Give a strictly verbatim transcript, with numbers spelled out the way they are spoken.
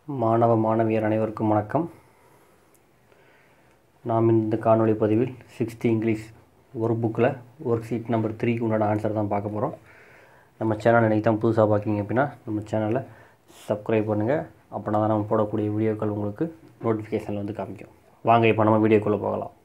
மாணவ மாணவியர் அனைவருக்கும் வணக்கம். நாம் இந்த காணொளி பதிவில் சிக்ஸ்த் இங்கிலீஷ் ஒரு புக்கில் ஒர்க் ஷீட் நம்பர் த்ரீக்கு உண்டான ஆன்சர் தான் பார்க்க போகிறோம். நம்ம சேனல் இன்றைக்கி தான் புதுசாக பார்க்கிங்க அப்படின்னா நம்ம சேனலை சப்ஸ்கிரைப் பண்ணுங்கள். அப்படின்னா தான் நம்ம போடக்கூடிய வீடியோக்கள் உங்களுக்கு நோட்டிஃபிகேஷனில் வந்து காமிக்கும். வாங்க இப்போ நம்ம வீடியோக்குள்ளே போகலாம்.